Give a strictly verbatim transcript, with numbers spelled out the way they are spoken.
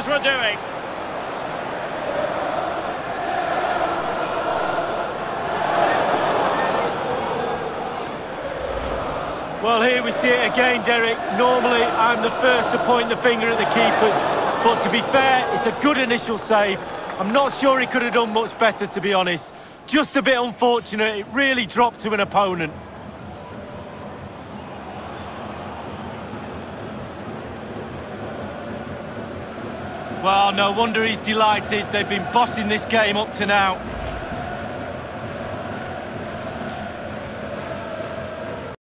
others were doing. Well, here we see it again, Derek. Normally, I'm the first to point the finger at the keepers, but to be fair, it's a good initial save. I'm not sure he could have done much better, to be honest. Just a bit unfortunate. It really dropped to an opponent. Well, no wonder he's delighted. They've been bossing this game up to now.